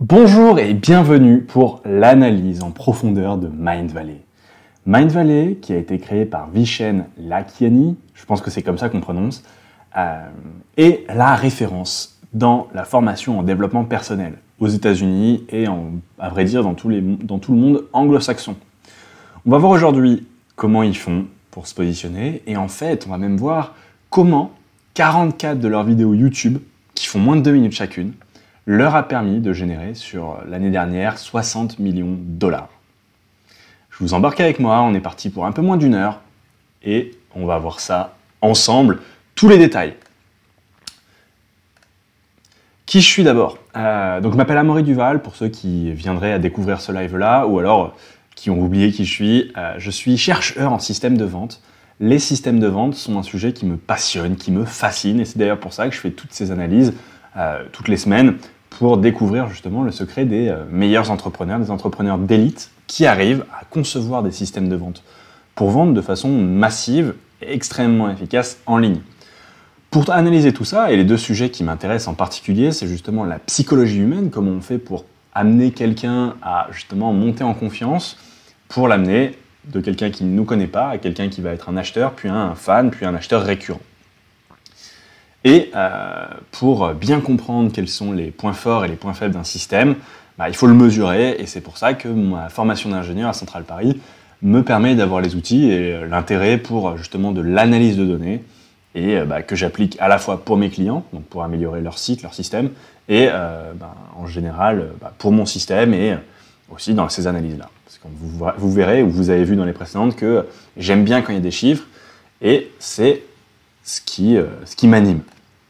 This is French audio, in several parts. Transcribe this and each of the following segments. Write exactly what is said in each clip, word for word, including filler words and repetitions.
Bonjour et bienvenue pour l'analyse en profondeur de Mindvalley. Mindvalley, qui a été créé par Vishen Lakhiani, je pense que c'est comme ça qu'on prononce, euh, est la référence dans la formation en développement personnel aux États-Unis et en, à vrai dire dans, tous les, dans tout le monde anglo-saxon. On va voir aujourd'hui comment ils font pour se positionner et en fait on va même voir comment quarante-quatre de leurs vidéos YouTube, qui font moins de deux minutes chacune, leur a permis de générer sur l'année dernière soixante millions de dollars. Je vous embarque avec moi, on est parti pour un peu moins d'une heure et on va voir ça ensemble, tous les détails. Qui je suis d'abord euh, Donc je m'appelle Amaury Duval, pour ceux qui viendraient à découvrir ce live-là, ou alors qui ont oublié qui je suis. Euh, je suis chercheur en système de vente. Les systèmes de vente sont un sujet qui me passionne, qui me fascine, et c'est d'ailleurs pour ça que je fais toutes ces analyses euh, toutes les semaines, pour découvrir justement le secret des euh, meilleurs entrepreneurs, des entrepreneurs d'élite qui arrivent à concevoir des systèmes de vente pour vendre de façon massive et extrêmement efficace en ligne. Pour analyser tout ça, et les deux sujets qui m'intéressent en particulier, c'est justement la psychologie humaine, comment on fait pour amener quelqu'un à justement monter en confiance, pour l'amener de quelqu'un qui ne nous connaît pas à quelqu'un qui va être un acheteur, puis un fan, puis un acheteur récurrent. Et euh, pour bien comprendre quels sont les points forts et les points faibles d'un système, bah, il faut le mesurer, et c'est pour ça que ma formation d'ingénieur à Centrale Paris me permet d'avoir les outils et l'intérêt pour justement de l'analyse de données, et bah, que j'applique à la fois pour mes clients, donc pour améliorer leur site, leur système, et euh, bah, en général bah, pour mon système et aussi dans ces analyses-là. Parce que vous, vous verrez, ou vous avez vu dans les précédentes, que j'aime bien quand il y a des chiffres, et c'est ce qui, euh, ce qui m'anime.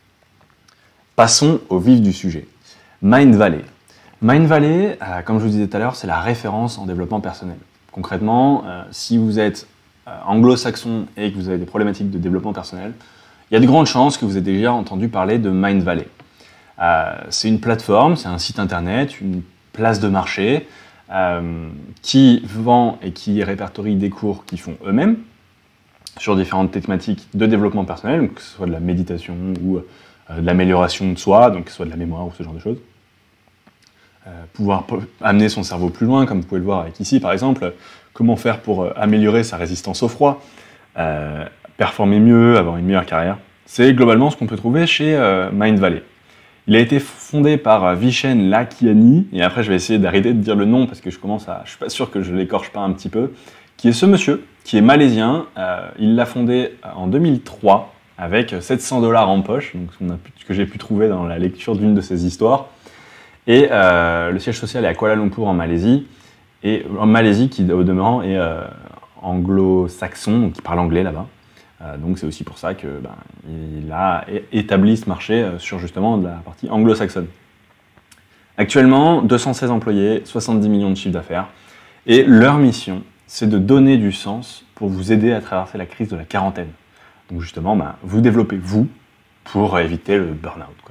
Passons au vif du sujet. Mindvalley. Mindvalley, euh, comme je vous disais tout à l'heure, c'est la référence en développement personnel. Concrètement, euh, si vous êtes euh, anglo-saxon et que vous avez des problématiques de développement personnel, il y a de grandes chances que vous ayez déjà entendu parler de Mindvalley. Euh, c'est une plateforme, c'est un site internet, une place de marché euh, qui vend et qui répertorie des cours qu'ils font eux-mêmes sur différentes thématiques de développement personnel, donc que ce soit de la méditation ou euh, de l'amélioration de soi, donc que ce soit de la mémoire ou ce genre de choses. Euh, pouvoir amener son cerveau plus loin, comme vous pouvez le voir avec ici par exemple, comment faire pour euh, améliorer sa résistance au froid, euh, performer mieux, avoir une meilleure carrière. C'est globalement ce qu'on peut trouver chez euh, Mindvalley. Il a été fondé par Vishen Lakhiani, et après je vais essayer d'arrêter de dire le nom parce que je commence à, je suis pas sûr que je l'écorche pas un petit peu, qui est ce monsieur, qui est malaisien. Euh, il l'a fondé en deux mille trois avec sept cents dollars en poche, donc ce, ce que j'ai pu trouver dans la lecture d'une de ses histoires. Et euh, le siège social est à Kuala Lumpur en Malaisie, et en Malaisie qui au demeurant est euh, anglo-saxon, donc qui parle anglais là-bas. Euh, donc c'est aussi pour ça que ben, il a établi ce marché euh, sur justement de la partie anglo-saxonne. Actuellement, deux cent seize employés, soixante-dix millions de chiffre d'affaires, et leur mission, c'est de donner du sens pour vous aider à traverser la crise de la quarantaine. Donc justement, ben, vous développez vous pour éviter le burn-out, quoi.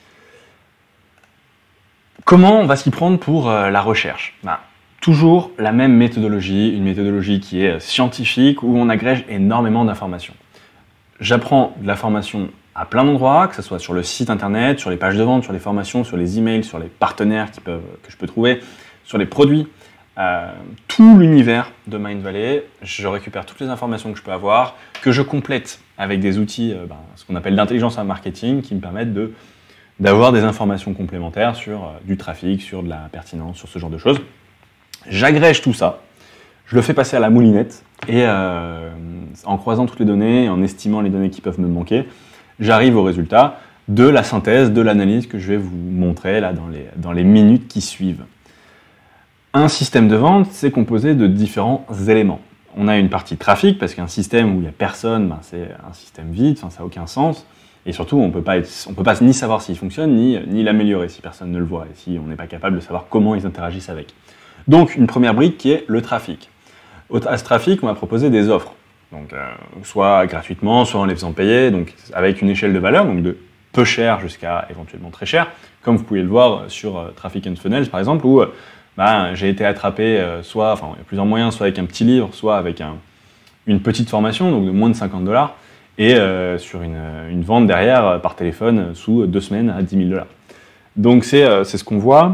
Comment on va s'y prendre pour euh, la recherche? Ben, toujours la même méthodologie, une méthodologie qui est scientifique, où on agrège énormément d'informations. J'apprends de la formation à plein d'endroits, que ce soit sur le site internet, sur les pages de vente, sur les formations, sur les emails, sur les partenaires qui peuvent, que je peux trouver, sur les produits, euh, tout l'univers de Mindvalley. Je récupère toutes les informations que je peux avoir, que je complète avec des outils, euh, ben, ce qu'on appelle d'intelligence marketing, qui me permettent de, d'avoir des informations complémentaires sur euh, du trafic, sur de la pertinence, sur ce genre de choses. J'agrège tout ça, je le fais passer à la moulinette, et euh, en croisant toutes les données, en estimant les données qui peuvent me manquer, j'arrive au résultat de la synthèse, de l'analyse que je vais vous montrer là dans les, dans les minutes qui suivent. Un système de vente, c'est composé de différents éléments. On a une partie trafic, parce qu'un système où il n'y a personne, ben c'est un système vide, ça n'a aucun sens. Et surtout, on ne peut pas ni savoir s'il fonctionne, ni, ni l'améliorer si personne ne le voit, et si on n'est pas capable de savoir comment ils interagissent avec. Donc, une première brique qui est le trafic. À ce trafic, on va proposer des offres. Donc, euh, soit gratuitement, soit en les faisant payer, donc avec une échelle de valeur, donc de peu cher jusqu'à éventuellement très cher, comme vous pouvez le voir sur euh, Traffic and Funnels par exemple, où euh, bah, j'ai été attrapé, euh, soit, enfin, il y a plusieurs moyens, soit avec un petit livre, soit avec un, une petite formation, donc de moins de cinquante dollars, et euh, sur une, une vente derrière euh, par téléphone sous deux semaines à dix mille dollars. Donc c'est euh, c'est ce qu'on voit.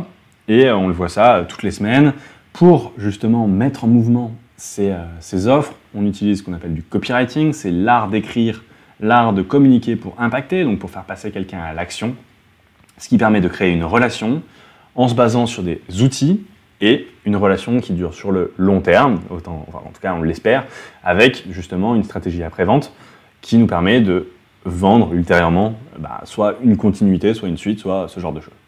Et euh, on le voit ça euh, toutes les semaines. Pour justement mettre en mouvement ces, euh, ces offres, on utilise ce qu'on appelle du copywriting, c'est l'art d'écrire, l'art de communiquer pour impacter, donc pour faire passer quelqu'un à l'action, ce qui permet de créer une relation en se basant sur des outils et une relation qui dure sur le long terme, autant, enfin, en tout cas on l'espère, avec justement une stratégie après-vente qui nous permet de vendre ultérieurement bah, soit une continuité, soit une suite, soit ce genre de choses.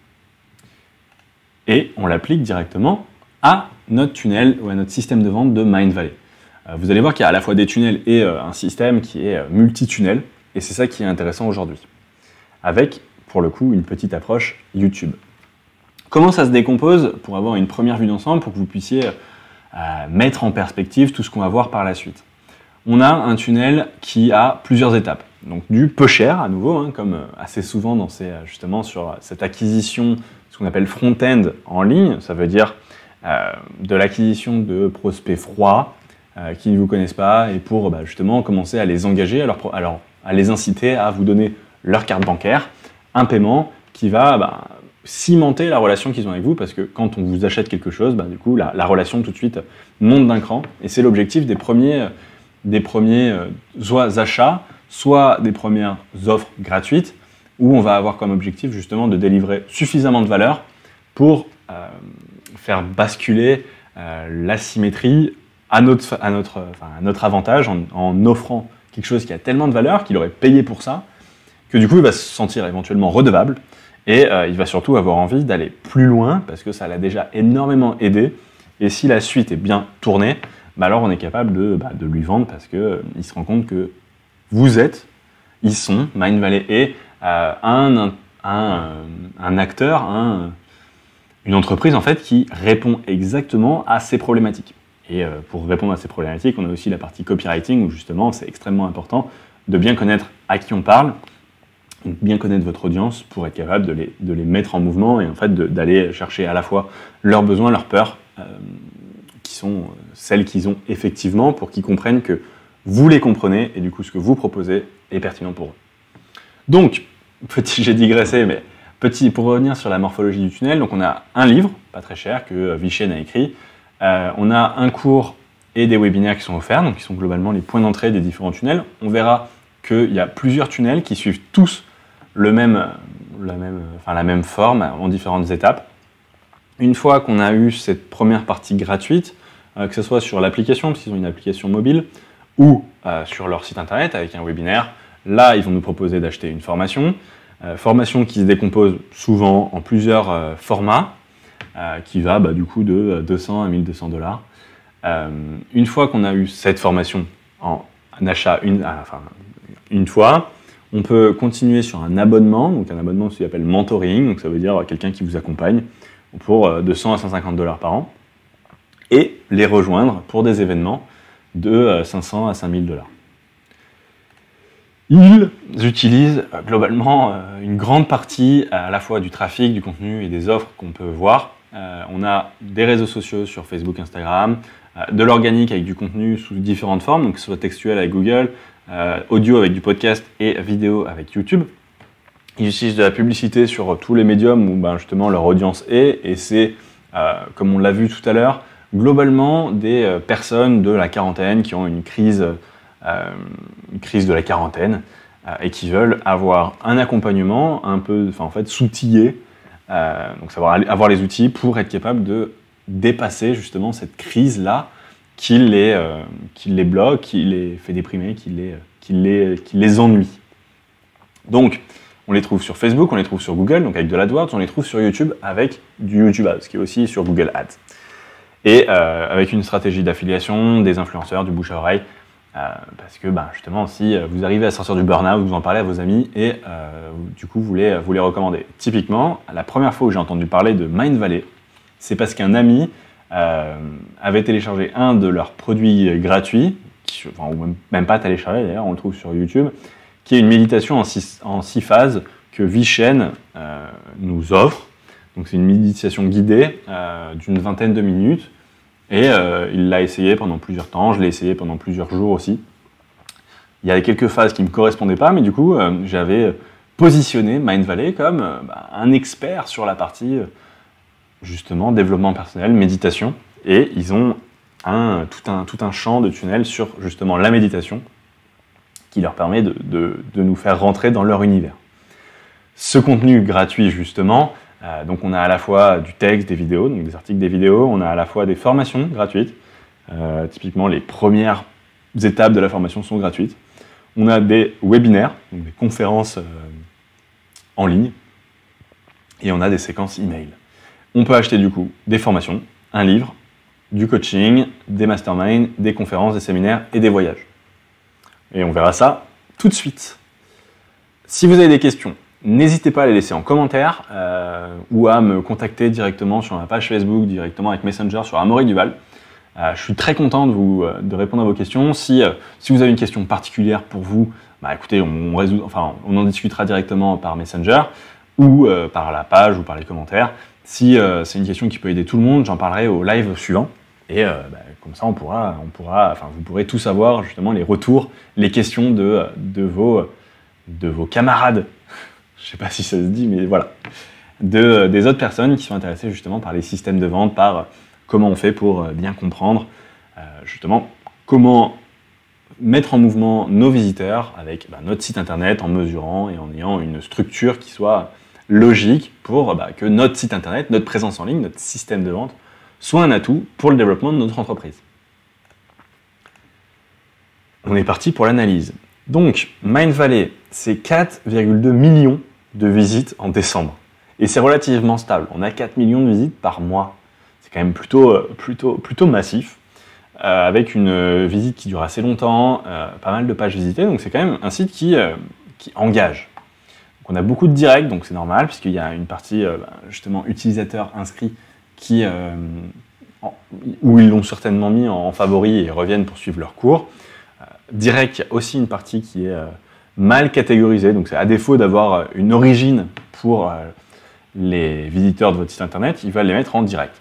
Et on l'applique directement à notre tunnel ou à notre système de vente de Mindvalley. Euh, vous allez voir qu'il y a à la fois des tunnels et euh, un système qui est euh, multi-tunnel, et c'est ça qui est intéressant aujourd'hui. Avec, pour le coup, une petite approche YouTube. Comment ça se décompose pour avoir une première vue d'ensemble, pour que vous puissiez euh, mettre en perspective tout ce qu'on va voir par la suite. On a un tunnel qui a plusieurs étapes. Donc du peu cher, à nouveau, hein, comme euh, assez souvent dans ces, justement sur cette acquisition, ce qu'on appelle front-end en ligne, ça veut dire euh, de l'acquisition de prospects froids euh, qui ne vous connaissent pas et pour bah, justement commencer à les engager, à, leur, à, leur, à les inciter à vous donner leur carte bancaire, un paiement qui va bah, cimenter la relation qu'ils ont avec vous, parce que quand on vous achète quelque chose, bah, du coup la, la relation tout de suite monte d'un cran, et c'est l'objectif des premiers, des premiers euh, soit achats, soit des premières offres gratuites, où on va avoir comme objectif justement de délivrer suffisamment de valeur pour euh, faire basculer euh, l'asymétrie à notre, à, notre, enfin, à notre avantage en, en offrant quelque chose qui a tellement de valeur qu'il aurait payé pour ça, que du coup il va se sentir éventuellement redevable et euh, il va surtout avoir envie d'aller plus loin parce que ça l'a déjà énormément aidé, et si la suite est bien tournée, bah alors on est capable de, bah, de lui vendre parce qu'il euh, se rend compte que vous êtes, ils sont, Mindvalley est euh, un, un, un, un acteur, un, une entreprise en fait qui répond exactement à ces problématiques. Et euh, pour répondre à ces problématiques, on a aussi la partie copywriting où justement c'est extrêmement important de bien connaître à qui on parle, bien connaître votre audience pour être capable de les, de les mettre en mouvement et en fait d'aller chercher à la fois leurs besoins, leurs peurs, euh, qui sont celles qu'ils ont effectivement, pour qu'ils comprennent que vous les comprenez et du coup ce que vous proposez est pertinent pour eux. Donc, petit, j'ai digressé, mais petit, pour revenir sur la morphologie du tunnel, donc on a un livre, pas très cher, que Vishen a écrit, euh, on a un cours et des webinaires qui sont offerts, donc qui sont globalement les points d'entrée des différents tunnels. On verra qu'il y a plusieurs tunnels qui suivent tous le même, la, même, enfin, la même forme en différentes étapes. Une fois qu'on a eu cette première partie gratuite, euh, que ce soit sur l'application, parce qu'ils ont une application mobile, ou euh, sur leur site internet avec un webinaire, là ils vont nous proposer d'acheter une formation, euh, formation qui se décompose souvent en plusieurs euh, formats, euh, qui va bah, du coup de deux cents à mille deux cents dollars. Euh, une fois qu'on a eu cette formation en un achat une, enfin, une fois, on peut continuer sur un abonnement, donc un abonnement qui s'appelle mentoring, donc ça veut dire quelqu'un qui vous accompagne pour de cent à cent cinquante dollars par an, et les rejoindre pour des événements de cinq cents à cinq mille dollars. Ils utilisent globalement une grande partie à la fois du trafic, du contenu et des offres qu'on peut voir. Euh, on a des réseaux sociaux sur Facebook, Instagram, euh, de l'organique avec du contenu sous différentes formes, donc que ce soit textuel avec Google, euh, audio avec du podcast et vidéo avec YouTube. Ils utilisent de la publicité sur tous les médiums où ben, justement leur audience est, et c'est, euh, comme on l'a vu tout à l'heure, globalement des euh, personnes de la quarantaine qui ont une crise, euh, une crise de la quarantaine euh, et qui veulent avoir un accompagnement un peu, enfin en fait, s'outiller, euh, donc savoir avoir les outils pour être capable de dépasser justement cette crise-là qui les, euh, qui les bloque, qui les fait déprimer, qui les, qui les, qui les ennuie. Donc, on les trouve sur Facebook, on les trouve sur Google, donc avec de l'AdWords, on les trouve sur YouTube avec du YouTube Ads, qui est aussi sur Google Ads. Et euh, avec une stratégie d'affiliation, des influenceurs, du bouche à oreille, euh, parce que bah, justement, si vous arrivez à sortir du burn-out, vous en parlez à vos amis et euh, du coup, vous les, vous les recommandez. Typiquement, la première fois où j'ai entendu parler de Mindvalley, c'est parce qu'un ami euh, avait téléchargé un de leurs produits gratuits, qui, enfin, ou même, même pas téléchargé d'ailleurs, on le trouve sur YouTube, qui est une méditation en six, en six phases que Vishen euh, nous offre. Donc c'est une méditation guidée euh, d'une vingtaine de minutes, et euh, il l'a essayé pendant plusieurs temps, je l'ai essayé pendant plusieurs jours aussi. Il y avait quelques phases qui ne me correspondaient pas, mais du coup euh, j'avais positionné Mindvalley comme euh, bah, un expert sur la partie justement développement personnel, méditation, et ils ont un, tout, un, tout un champ de tunnels sur justement la méditation qui leur permet de, de, de nous faire rentrer dans leur univers. Ce contenu gratuit justement, euh, donc on a à la fois du texte, des vidéos, donc des articles, des vidéos, on a à la fois des formations gratuites, euh, typiquement les premières étapes de la formation sont gratuites, on a des webinaires, donc des conférences euh, en ligne, et on a des séquences email. On peut acheter du coup des formations, un livre, du coaching, des masterminds, des conférences, des séminaires et des voyages. Et on verra ça tout de suite. Si vous avez des questions, n'hésitez pas à les laisser en commentaire euh, ou à me contacter directement sur ma page Facebook, directement avec Messenger sur Amaury Duval. Euh, je suis très content de, vous, euh, de répondre à vos questions. Si, euh, si vous avez une question particulière pour vous, bah, écoutez, on, résout, enfin, on en discutera directement par Messenger ou euh, par la page ou par les commentaires. Si euh, c'est une question qui peut aider tout le monde, j'en parlerai au live suivant. Et euh, bah, comme ça, on pourra, on pourra, enfin, vous pourrez tout savoir, justement, les retours, les questions de, de, vos, de vos camarades. Je ne sais pas si ça se dit, mais voilà. De, des autres personnes qui sont intéressées justement par les systèmes de vente, par comment on fait pour bien comprendre euh, justement comment mettre en mouvement nos visiteurs avec bah, notre site internet en mesurant et en ayant une structure qui soit logique pour bah, que notre site internet, notre présence en ligne, notre système de vente soit un atout pour le développement de notre entreprise. On est parti pour l'analyse. Donc, Mindvalley, c'est quatre virgule deux millions de visites en décembre. Et c'est relativement stable. On a quatre millions de visites par mois. C'est quand même plutôt, plutôt, plutôt massif, euh, avec une visite qui dure assez longtemps, euh, pas mal de pages visitées. Donc, c'est quand même un site qui, euh, qui engage. Donc, on a beaucoup de directs, donc c'est normal, puisqu'il y a une partie, euh, justement, utilisateurs inscrits qui, euh, en, où ils l'ont certainement mis en, en favori et reviennent pour suivre leur cours. Euh, direct, il y a aussi une partie qui est euh, mal catégorisée, donc c'est à défaut d'avoir une origine pour euh, les visiteurs de votre site internet, ils veulent les mettre en direct.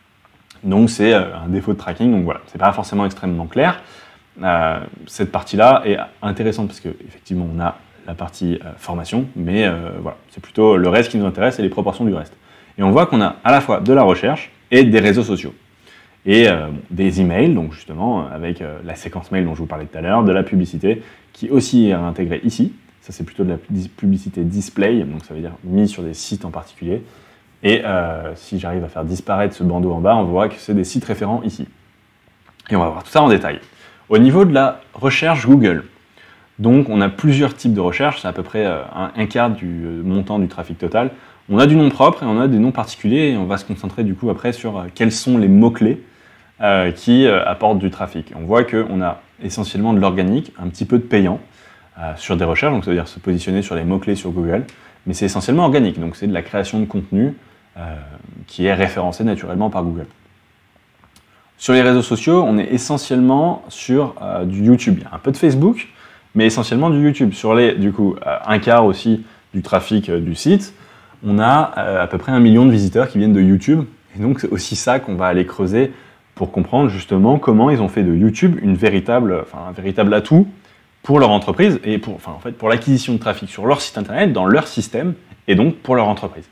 Donc c'est euh, un défaut de tracking, donc voilà, c'est pas forcément extrêmement clair. Euh, cette partie-là est intéressante parce qu'effectivement on a la partie euh, formation, mais euh, voilà, c'est plutôt le reste qui nous intéresse et les proportions du reste. Et on voit qu'on a à la fois de la recherche et des réseaux sociaux. Et euh, des emails, donc justement avec euh, la séquence mail dont je vous parlais tout à l'heure, de la publicité qui aussi est intégrée ici. Ça c'est plutôt de la publicité display, donc ça veut dire mis sur des sites en particulier. Et euh, si j'arrive à faire disparaître ce bandeau en bas, on voit que c'est des sites référents ici. Et on va voir tout ça en détail. Au niveau de la recherche Google, donc on a plusieurs types de recherches, c'est à peu près euh, un, un quart du euh, montant du trafic total. On a du nom propre et on a des noms particuliers et on va se concentrer du coup après sur euh, quels sont les mots-clés euh, qui euh, apportent du trafic. On voit qu'on a essentiellement de l'organique, un petit peu de payant euh, sur des recherches, donc ça veut dire se positionner sur les mots-clés sur Google, mais c'est essentiellement organique, donc c'est de la création de contenu euh, qui est référencé naturellement par Google. Sur les réseaux sociaux, on est essentiellement sur euh, du YouTube. Il y a un peu de Facebook, mais essentiellement du YouTube. Sur les, du coup, euh, un quart aussi du trafic euh, du site, on a euh, à peu près un million de visiteurs qui viennent de YouTube. Et donc, c'est aussi ça qu'on va aller creuser pour comprendre justement comment ils ont fait de YouTube une véritable, enfin, un véritable atout pour leur entreprise et pour, enfin, en fait, pour l'acquisition de trafic sur leur site internet, dans leur système, et donc pour leur entreprise.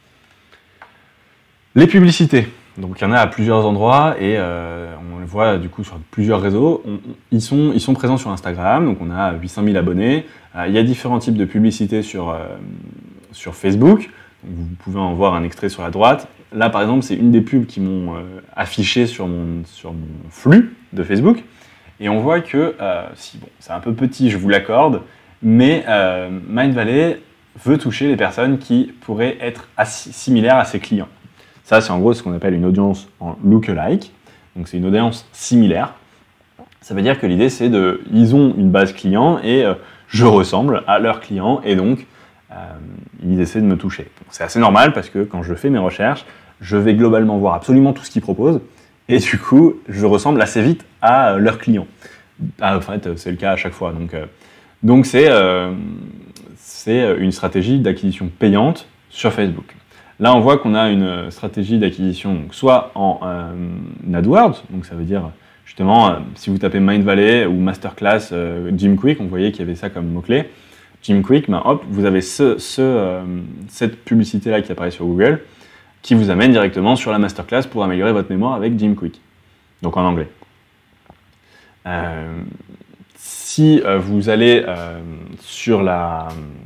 Les publicités. Donc, il y en a à plusieurs endroits et euh, on le voit du coup sur plusieurs réseaux. On, on, ils, sont, ils sont présents sur Instagram, donc on a huit cent mille abonnés. Euh, il y a différents types de publicités sur, euh, sur Facebook. Vous pouvez en voir un extrait sur la droite. Là, par exemple, c'est une des pubs qui m'ont euh, affiché sur mon, sur mon flux de Facebook. Et on voit que, euh, si, bon, c'est un peu petit, je vous l'accorde, mais euh, Mindvalley veut toucher les personnes qui pourraient être similaires à ses clients. Ça, c'est en gros ce qu'on appelle une audience en lookalike. Donc, c'est une audience similaire. Ça veut dire que l'idée, c'est de... Ils ont une base client et euh, je ressemble à leurs clients et donc, euh, ils essaient de me toucher. Donc, c'est assez normal parce que quand je fais mes recherches, je vais globalement voir absolument tout ce qu'ils proposent et du coup, je ressemble assez vite à leurs clients. Ah, en fait, c'est le cas à chaque fois. Donc, euh, donc c'est, euh, c'est une stratégie d'acquisition payante sur Facebook. Là, on voit qu'on a une stratégie d'acquisition soit en euh, AdWords, donc ça veut dire justement, euh, si vous tapez Mindvalley ou Masterclass euh, Jim Quick, on voyait qu'il y avait ça comme mot-clé. Jim Quick, ben, hop, vous avez ce, ce, euh, cette publicité-là qui apparaît sur Google. qui vous amène directement sur la masterclass pour améliorer votre mémoire avec Jim Kwik, donc en anglais. Euh, si euh, vous allez euh, sur la...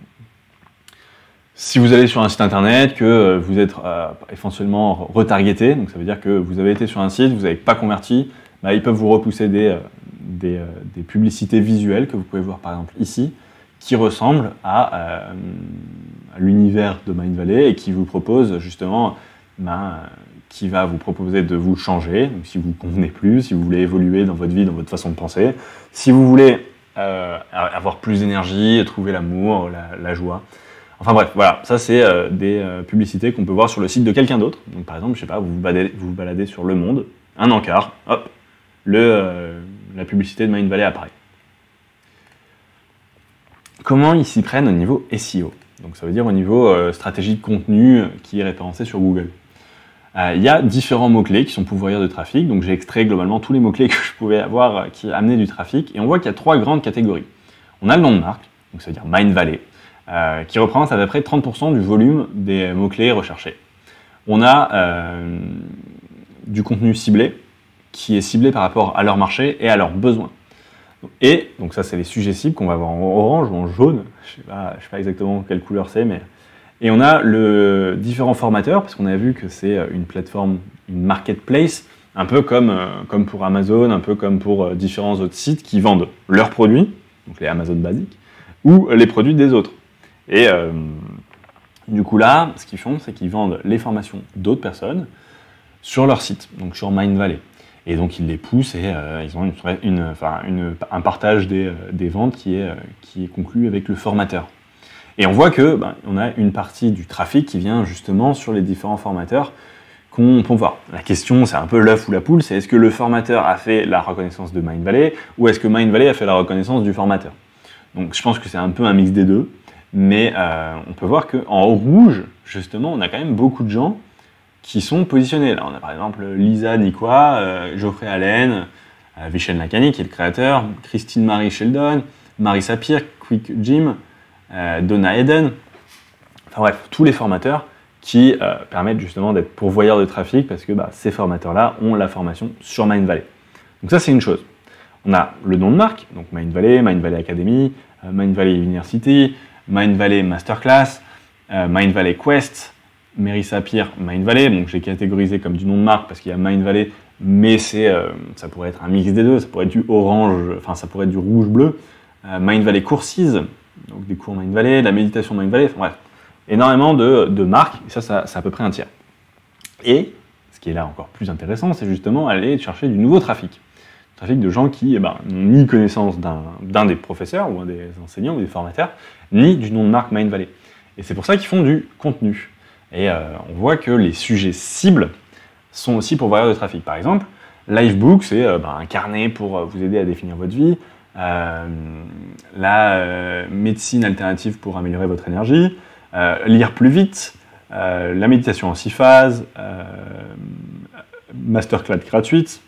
Si vous allez sur un site internet, que euh, vous êtes euh, éventuellement retargeté, donc ça veut dire que vous avez été sur un site, vous n'avez pas converti, bah, ils peuvent vous repousser des, euh, des, euh, des publicités visuelles que vous pouvez voir par exemple ici, qui ressemblent à, euh, à l'univers de Mindvalley et qui vous proposent justement, bah, qui va vous proposer de vous changer, donc si vous ne convenez plus, si vous voulez évoluer dans votre vie, dans votre façon de penser, si vous voulez euh, avoir plus d'énergie, trouver l'amour, la, la joie. Enfin bref, voilà, ça c'est euh, des euh, publicités qu'on peut voir sur le site de quelqu'un d'autre. Donc par exemple, je sais pas, vous vous baladez, vous vous baladez sur Le Monde, un encart, hop, le, euh, la publicité de Mindvalley apparaît. Comment ils s'y prennent au niveau S E O? Donc ça veut dire au niveau euh, stratégie de contenu qui est référencé sur Google. Euh, il y a différents mots-clés qui sont pourvoyeurs de trafic, donc j'ai extrait globalement tous les mots-clés que je pouvais avoir euh, qui amenaient du trafic, et on voit qu'il y a trois grandes catégories. On a le nom de marque, donc ça veut dire Mindvalley, Euh, qui représente à peu près trente pour cent du volume des mots-clés recherchés. On a euh, du contenu ciblé, qui est ciblé par rapport à leur marché et à leurs besoins. Et, donc ça c'est les sujets cibles qu'on va voir en orange ou en jaune, je ne sais pas, je sais pas exactement quelle couleur c'est, mais... Et on a le différents formateurs, parce qu'on a vu que c'est une plateforme, une marketplace, un peu comme, euh, comme pour Amazon, un peu comme pour euh, différents autres sites qui vendent leurs produits, donc les Amazon basiques, ou les produits des autres. Et euh, du coup là, ce qu'ils font, c'est qu'ils vendent les formations d'autres personnes sur leur site, donc sur Mindvalley. Et donc ils les poussent et euh, ils ont une, une, enfin, une, un partage des, des ventes qui est, qui est conclu avec le formateur. Et on voit que ben, on a une partie du trafic qui vient justement sur les différents formateurs qu'on peut voir. La question, c'est un peu l'œuf ou la poule, c'est est-ce que le formateur a fait la reconnaissance de Mindvalley ou est-ce que Mindvalley a fait la reconnaissance du formateur? Donc je pense que c'est un peu un mix des deux. Mais euh, on peut voir qu'en rouge, justement, on a quand même beaucoup de gens qui sont positionnés. Là, on a par exemple Lisa Niqua, euh, Geoffrey Allen, euh, Vishen Lakhani, qui est le créateur, Christine Marie Sheldon, Marissa Peer, Quick Jim, euh, Donna Eden. Enfin bref, tous les formateurs qui euh, permettent justement d'être pourvoyeurs de trafic parce que bah, ces formateurs-là ont la formation sur Mindvalley. Donc ça, c'est une chose. On a le nom de marque, donc Mindvalley, Mindvalley Academy, euh, Mindvalley University, Mindvalley Masterclass, euh, Mindvalley Quest, Marissa Peer, Mindvalley. Donc j'ai catégorisé comme du nom de marque parce qu'il y a Mindvalley, mais c'est, euh, ça pourrait être un mix des deux, ça pourrait être du orange, enfin ça pourrait être du rouge-bleu. Euh, Mindvalley Courses, donc des cours Mindvalley, la méditation Mindvalley, enfin bref, énormément de, de marques, et ça, ça c'est à peu près un tiers. Et ce qui est là encore plus intéressant, c'est justement aller chercher du nouveau trafic. Trafic de gens qui eh ben, n'ont ni connaissance d'un, d'un des professeurs ou un des enseignants ou des formateurs, ni du nom de marque Mindvalley. Et c'est pour ça qu'ils font du contenu. Et euh, on voit que les sujets cibles sont aussi pourvoyeurs de trafic. Par exemple, Livebook, c'est euh, ben, un carnet pour vous aider à définir votre vie, euh, la euh, médecine alternative pour améliorer votre énergie, euh, lire plus vite, euh, la méditation en six phases, euh, masterclass gratuite,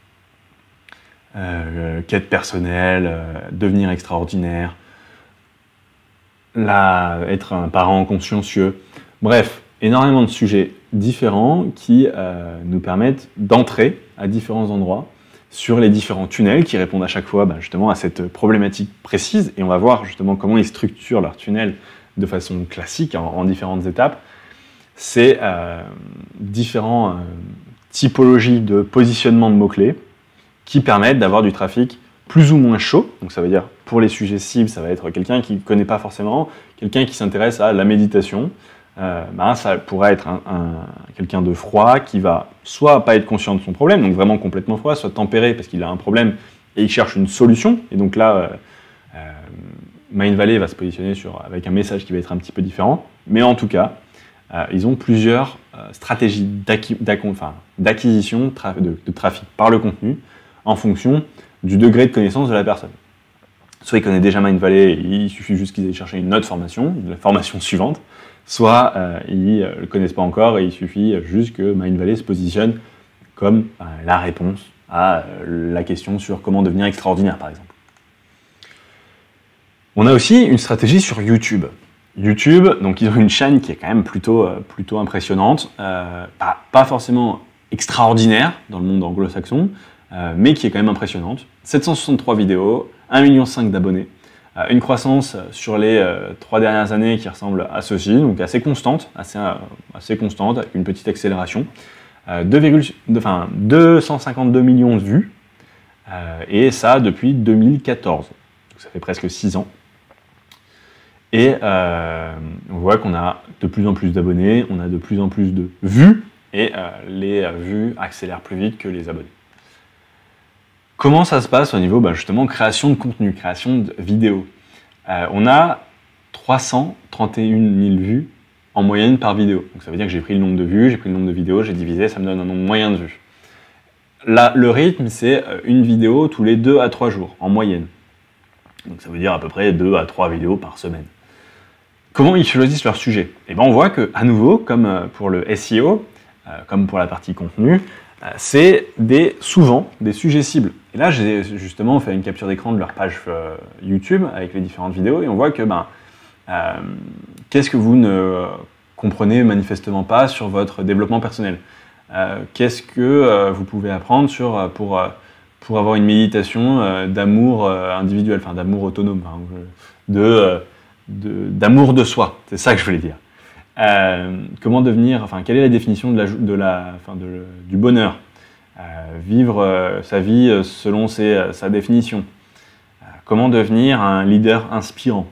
Euh, quête personnelle, euh, devenir extraordinaire, la, être un parent consciencieux. Bref, énormément de sujets différents qui euh, nous permettent d'entrer à différents endroits sur les différents tunnels qui répondent à chaque fois bah, justement à cette problématique précise. Et on va voir justement comment ils structurent leurs tunnels de façon classique en, en différentes étapes. C'est euh, différentes euh, typologies de positionnement de mots-clés qui permettent d'avoir du trafic plus ou moins chaud. Donc ça veut dire, pour les sujets cibles, ça va être quelqu'un qui ne connaît pas forcément, quelqu'un qui s'intéresse à la méditation. Euh, ben, ça pourrait être un, un, quelqu'un de froid qui va soit pas être conscient de son problème, donc vraiment complètement froid, soit tempéré parce qu'il a un problème et il cherche une solution. Et donc là, euh, euh, Mindvalley va se positionner sur, avec un message qui va être un petit peu différent. Mais en tout cas, euh, ils ont plusieurs euh, stratégies d'acqui- d'acqui- enfin, d'acquisition tra- de, de trafic par le contenu, en fonction du degré de connaissance de la personne. Soit il connaît déjà Mindvalley, il suffit juste qu'ils aillent chercher une autre formation, la formation suivante, soit euh, ils ne le connaissent pas encore et il suffit juste que Mindvalley se positionne comme euh, la réponse à euh, la question sur comment devenir extraordinaire, par exemple. On a aussi une stratégie sur YouTube. YouTube, donc ils ont une chaîne qui est quand même plutôt, euh, plutôt impressionnante, euh, pas, pas forcément extraordinaire dans le monde anglo-saxon, euh, mais qui est quand même impressionnante. sept cent soixante-trois vidéos, un virgule cinq million d'abonnés, euh, une croissance sur les euh, trois dernières années qui ressemble à ceci, donc assez constante, assez, euh, assez constante, avec une petite accélération. Euh, deux cent cinquante-deux millions de vues, euh, et ça depuis deux mille quatorze, donc ça fait presque six ans. Et euh, on voit qu'on a de plus en plus d'abonnés, on a de plus en plus de vues, et euh, les euh, vues accélèrent plus vite que les abonnés. Comment ça se passe au niveau, bah, justement, création de contenu, création de vidéos? euh, On a trois cent trente et une mille vues en moyenne par vidéo. Donc ça veut dire que j'ai pris le nombre de vues, j'ai pris le nombre de vidéos, j'ai divisé, ça me donne un nombre moyen de vues. Là, le rythme, c'est une vidéo tous les deux à trois jours, en moyenne. Donc ça veut dire à peu près deux à trois vidéos par semaine. Comment ils choisissent leur sujet? Et ben on voit que, à nouveau, comme pour le S E O, euh, comme pour la partie contenu, euh, c'est des, souvent des sujets cibles. Et là, j'ai justement fait une capture d'écran de leur page euh, YouTube avec les différentes vidéos, et on voit que ben, euh, qu'est-ce que vous ne comprenez manifestement pas sur votre développement personnel? euh, Qu'est-ce que euh, vous pouvez apprendre sur, pour, euh, pour avoir une méditation euh, d'amour euh, individuel, enfin d'amour autonome, hein, de... Euh, d'amour de, de soi, c'est ça que je voulais dire. Euh, comment devenir, enfin, quelle est la définition de la, de la, enfin, de, du bonheur? euh, Vivre euh, sa vie selon ses, sa définition. Euh, comment devenir un leader inspirant?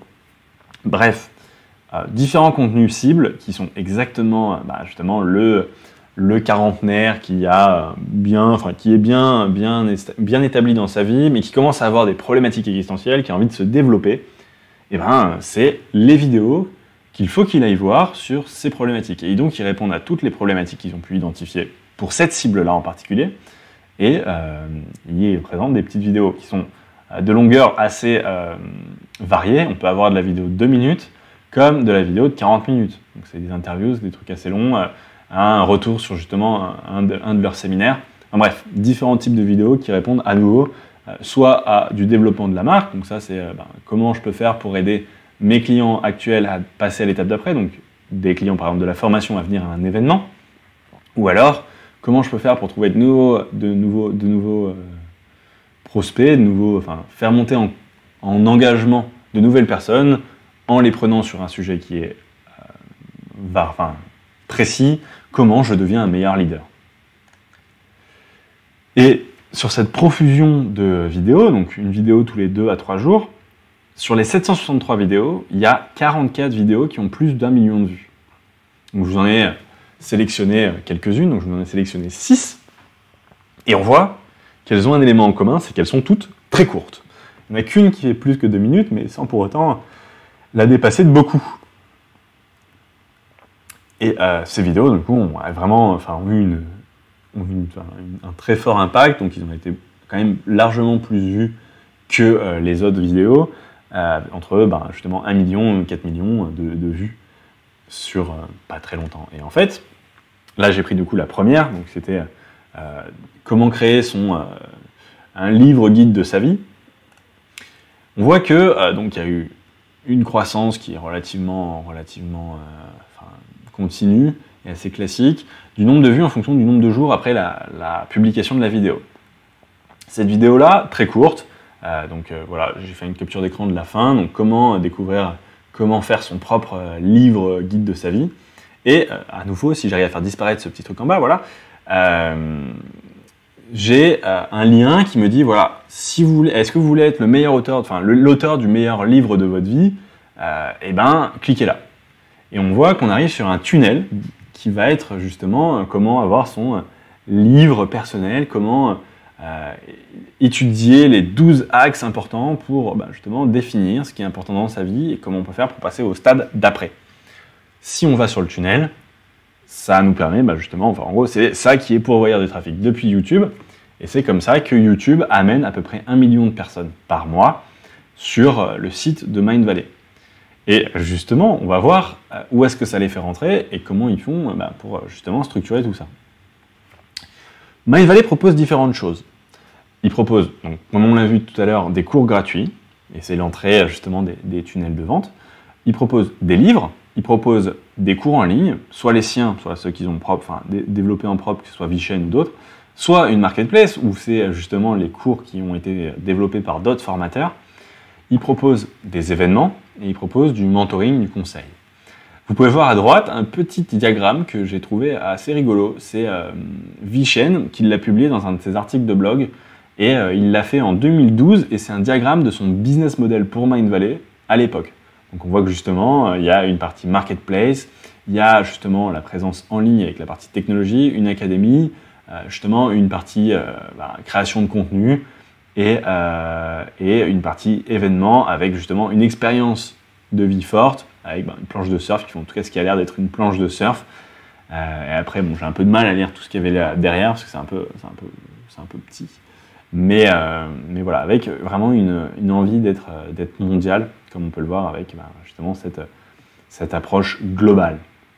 Bref, euh, différents contenus cibles qui sont exactement, bah, justement, le, le quarantenaire qui, a bien, enfin, qui est bien, bien, bien établi dans sa vie, mais qui commence à avoir des problématiques existentielles, qui a envie de se développer. Eh ben, c'est les vidéos qu'il faut qu'il aille voir sur ces problématiques. Et donc, ils répondent à toutes les problématiques qu'ils ont pu identifier pour cette cible-là en particulier. Et euh, ils présentent des petites vidéos qui sont de longueur assez euh, variée. On peut avoir de la vidéo de deux minutes comme de la vidéo de quarante minutes. Donc, c'est des interviews, des trucs assez longs, euh, un retour sur justement un de, un de leurs séminaires. Enfin, bref, différents types de vidéos qui répondent à nouveau soit à du développement de la marque, donc ça c'est euh, ben, comment je peux faire pour aider mes clients actuels à passer à l'étape d'après, donc des clients par exemple de la formation à venir à un événement, ou alors comment je peux faire pour trouver de nouveaux, de nouveaux, de nouveaux euh, prospects, de nouveaux, enfin faire monter en, en engagement de nouvelles personnes en les prenant sur un sujet qui est euh, var, enfin, précis, comment je deviens un meilleur leader. Et sur cette profusion de vidéos, donc une vidéo tous les deux à trois jours, sur les sept cent soixante-trois vidéos, il y a quarante-quatre vidéos qui ont plus d'un million de vues. Donc je vous en ai sélectionné quelques-unes, donc je vous en ai sélectionné six, et on voit qu'elles ont un élément en commun, c'est qu'elles sont toutes très courtes. Il n'y en a qu'une qui fait plus que deux minutes, mais sans pour autant la dépasser de beaucoup. Et euh, ces vidéos, du coup, ont vraiment enfin, ont eu une... ont eu un très fort impact, donc ils ont été quand même largement plus vus que euh, les autres vidéos, euh, entre ben, justement un million, quatre millions de, de vues sur euh, pas très longtemps. Et en fait, là j'ai pris du coup la première, donc c'était euh, comment créer son, euh, un livre guide de sa vie. On voit que euh, donc il y a eu une croissance qui est relativement, relativement euh, enfin, continue et assez classique, du nombre de vues en fonction du nombre de jours après la, la publication de la vidéo. Cette vidéo-là, très courte, euh, donc euh, voilà, j'ai fait une capture d'écran de la fin, donc comment découvrir, comment faire son propre euh, livre guide de sa vie. Et euh, à nouveau, si j'arrive à faire disparaître ce petit truc en bas, voilà, euh, j'ai euh, un lien qui me dit, voilà, si vous voulez, est-ce que vous voulez être le meilleur auteur, enfin l'auteur du meilleur livre de votre vie, euh, eh ben, cliquez là. Et on voit qu'on arrive sur un tunnel qui va être justement euh, comment avoir son euh, livre personnel, comment euh, étudier les douze axes importants pour bah, justement définir ce qui est important dans sa vie et comment on peut faire pour passer au stade d'après. Si on va sur le tunnel, ça nous permet bah, justement, enfin en gros c'est ça qui est pourvoyeur de trafic depuis YouTube, et c'est comme ça que YouTube amène à peu près un million de personnes par mois sur le site de Mindvalley. Et justement, on va voir où est-ce que ça les fait rentrer et comment ils font bah, pour justement structurer tout ça. Mindvalley propose différentes choses. Il propose, donc, comme on l'a vu tout à l'heure, des cours gratuits, et c'est l'entrée justement des, des tunnels de vente. il propose des livres, il propose des cours en ligne, soit les siens, soit ceux qu'ils ont propre, enfin dé- développés en propre, que ce soit Vichen ou d'autres, soit une marketplace où c'est justement les cours qui ont été développés par d'autres formateurs. Il propose des événements et il propose du mentoring, du conseil. Vous pouvez voir à droite un petit diagramme que j'ai trouvé assez rigolo. C'est euh, Vichen qui l'a publié dans un de ses articles de blog et euh, il l'a fait en deux mille douze et c'est un diagramme de son business model pour Mindvalley à l'époque. Donc on voit que justement euh, il y a une partie marketplace, il y a justement la présence en ligne avec la partie technologie, une académie, euh, justement une partie euh, bah, création de contenu et, euh, et une partie événement avec justement une expérience de vie forte avec bah, une planche de surf qui fait en tout cas ce qui a l'air d'être une planche de surf. Euh, et après, bon, j'ai un peu de mal à lire tout ce qu'il y avait là derrière parce que c'est un peu, c'est un peu, c'est un peu petit. Mais, euh, mais voilà, avec vraiment une, une envie d'être, d'être mondial, comme on peut le voir avec bah, justement cette, cette approche globale.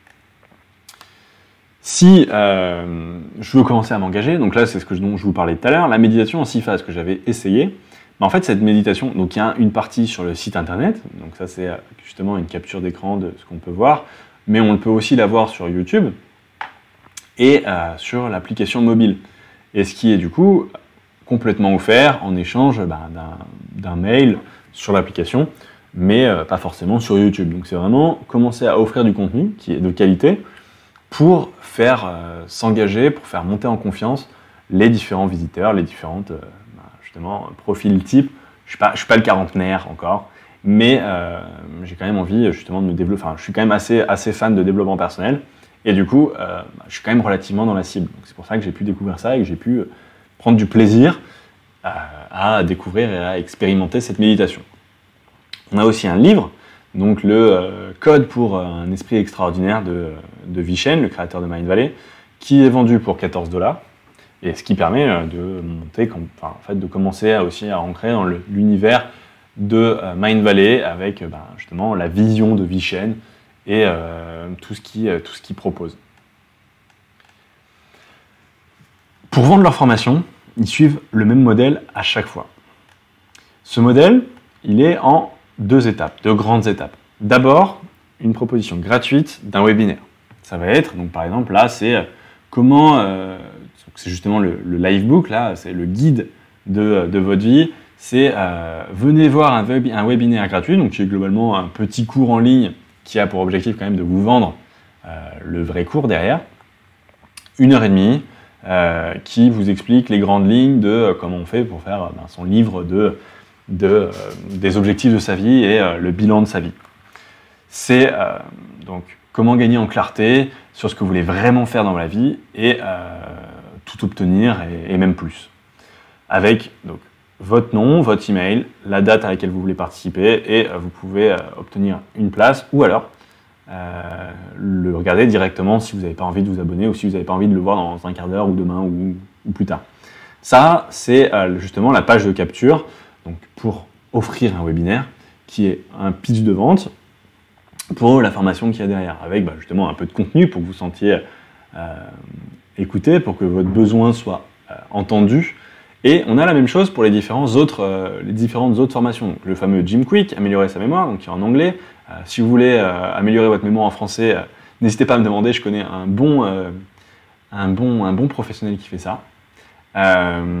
Si euh, je veux commencer à m'engager, donc là c'est ce que je, dont je vous parlais tout à l'heure, la méditation en six phases que j'avais essayé. Mais en fait, cette méditation, donc il y a une partie sur le site internet, donc ça c'est justement une capture d'écran de ce qu'on peut voir, mais on peut aussi la voir sur YouTube et euh, sur l'application mobile. Et ce qui est du coup complètement offert en échange bah, d'un, d'un mail sur l'application, mais euh, pas forcément sur YouTube. Donc c'est vraiment commencer à offrir du contenu qui est de qualité pour faire euh, s'engager, pour faire monter en confiance les différents visiteurs, les différentes euh, bah, justement profils types. Je suis pas, je suis pas le quarantenaire encore, mais euh, j'ai quand même envie justement de me développer. Enfin, je suis quand même assez, assez fan de développement personnel, et du coup, euh, je suis quand même relativement dans la cible. Donc, c'est pour ça que j'ai pu découvrir ça et que j'ai pu prendre du plaisir euh, à découvrir et à expérimenter cette méditation. On a aussi un livre, donc le euh, Code pour un esprit extraordinaire de, de Vichen, le créateur de Mindvalley, qui est vendu pour quatorze dollars. Et ce qui permet de monter, enfin, en fait, de commencer à aussi à rentrer dans le, l'univers de euh, Mindvalley avec euh, ben, justement la vision de Vichen et euh, tout ce qui, euh, tout ce qu'il propose. Pour vendre leur formation, ils suivent le même modèle à chaque fois. Ce modèle, il est en deux étapes, deux grandes étapes. D'abord, une proposition gratuite d'un webinaire. Ça va être, donc par exemple, là, c'est euh, comment, euh, c'est justement le, le livebook, là, c'est le guide de, de votre vie. C'est euh, venez voir un, web, un webinaire gratuit, donc qui est globalement un petit cours en ligne qui a pour objectif quand même de vous vendre euh, le vrai cours derrière. Une heure et demie, euh, qui vous explique les grandes lignes de euh, comment on fait pour faire euh, ben, son livre de, de, euh, des objectifs de sa vie et euh, le bilan de sa vie. C'est euh, donc comment gagner en clarté sur ce que vous voulez vraiment faire dans la vie et euh, tout obtenir et, et même plus. Avec donc, votre nom, votre email, la date à laquelle vous voulez participer et euh, vous pouvez euh, obtenir une place ou alors euh, le regarder directement si vous n'avez pas envie de vous abonner ou si vous n'avez pas envie de le voir dans un quart d'heure ou demain ou, ou plus tard. Ça, c'est euh, justement la page de capture donc, pour offrir un webinaire qui est un pitch de vente pour la formation qu'il y a derrière, avec bah, justement un peu de contenu pour que vous sentiez euh, écouté, pour que votre besoin soit euh, entendu. Et on a la même chose pour les, différents autres, euh, les différentes autres formations. Donc, le fameux Jim Quick, améliorer sa mémoire, donc qui est en anglais. Euh, si vous voulez euh, améliorer votre mémoire en français, euh, n'hésitez pas à me demander, je connais un bon, euh, un bon, un bon professionnel qui fait ça. Euh,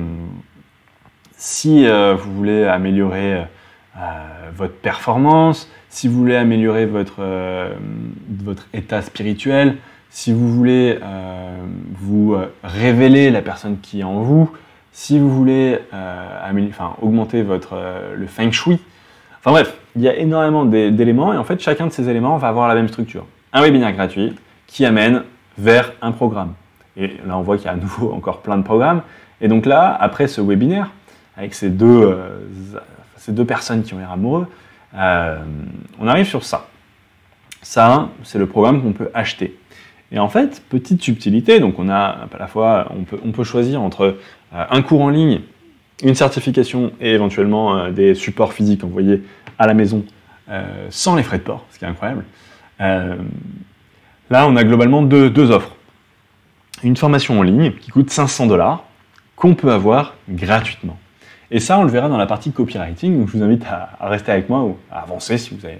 si euh, vous voulez améliorer euh, votre performance, si vous voulez améliorer votre, euh, votre état spirituel, si vous voulez euh, vous euh, révéler la personne qui est en vous, si vous voulez euh, améliorer, enfin, augmenter votre, euh, le feng shui, enfin bref, il y a énormément d'éléments et en fait chacun de ces éléments va avoir la même structure. Un webinaire gratuit qui amène vers un programme. Et là on voit qu'il y a à nouveau encore plein de programmes. Et donc là, après ce webinaire, avec ces deux, euh, ces deux personnes qui ont l'air amoureux, euh, on arrive sur ça. Ça, c'est le programme qu'on peut acheter. Et en fait, petite subtilité, donc on a à la fois, on peut, on peut choisir entre euh, un cours en ligne, une certification et éventuellement euh, des supports physiques envoyés à la maison euh, sans les frais de port, ce qui est incroyable. Euh, là, on a globalement deux, deux offres. Une formation en ligne qui coûte cinq cents dollars, qu'on peut avoir gratuitement. Et ça, on le verra dans la partie copywriting, donc je vous invite à, à rester avec moi ou à avancer si vous avez,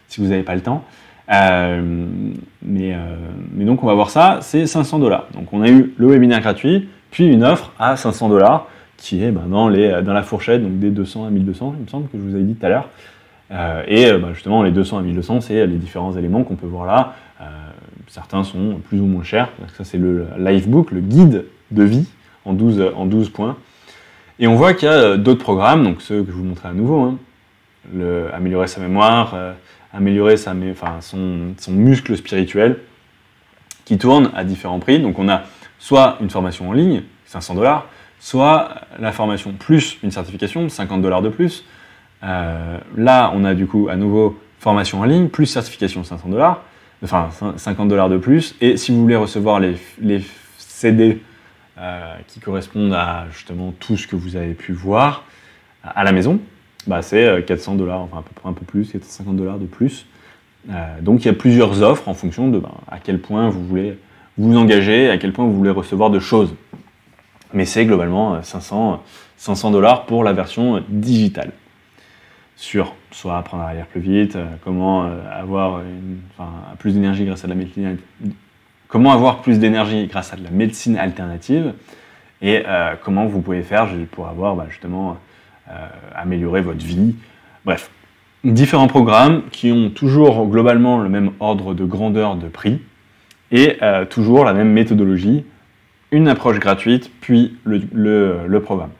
si vous n'avez pas le temps. Euh, mais, euh, mais donc on va voir ça, c'est cinq cents dollars. Donc on a eu le webinaire gratuit, puis une offre à cinq cents dollars qui est ben, dans, les, dans la fourchette, donc des deux cents à mille deux cents, il me semble que je vous avais dit tout à l'heure. Euh, et ben, justement, les deux cents à mille deux cents, c'est les différents éléments qu'on peut voir là. Euh, certains sont plus ou moins chers. Ça, c'est le Livebook, le guide de vie en douze, en douze points. Et on voit qu'il y a d'autres programmes, donc ceux que je vous montrerai à nouveau, hein. Le, améliorer sa mémoire, euh, améliorer sa, enfin, son, son muscle spirituel, qui tournent à différents prix. Donc on a soit une formation en ligne, cinq cents dollars, soit la formation plus une certification, cinquante dollars de plus. Euh, là, on a du coup à nouveau formation en ligne, plus certification cinq cents dollars, enfin cinquante dollars de plus. Et si vous voulez recevoir les, les C D euh, qui correspondent à justement tout ce que vous avez pu voir à la maison, bah, c'est quatre cents dollars, enfin à peu près un peu plus, quatre cent cinquante dollars de plus. Euh, donc il y a plusieurs offres en fonction de bah, à quel point vous voulez vous engager, à quel point vous voulez recevoir de choses. Mais c'est globalement cinq cents dollars pour la version digitale. Sur soit apprendre à lire plus vite, euh, comment euh, avoir une, enfin, plus d'énergie grâce à de la médecine, comment avoir plus d'énergie grâce à de la médecine alternative, et euh, comment vous pouvez faire pour avoir bah, justement euh, amélioré votre vie. Bref, différents programmes qui ont toujours globalement le même ordre de grandeur de prix et euh, toujours la même méthodologie, une approche gratuite, puis le, le, le programme.